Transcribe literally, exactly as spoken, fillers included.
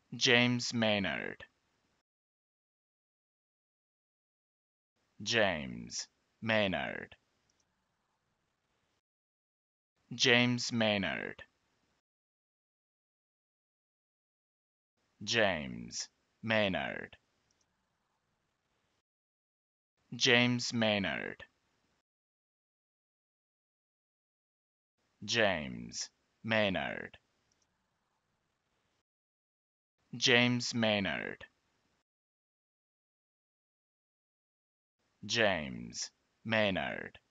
James Maynard. James Maynard. James Maynard. James Maynard. James Maynard. James Maynard. James Maynard. James Maynard.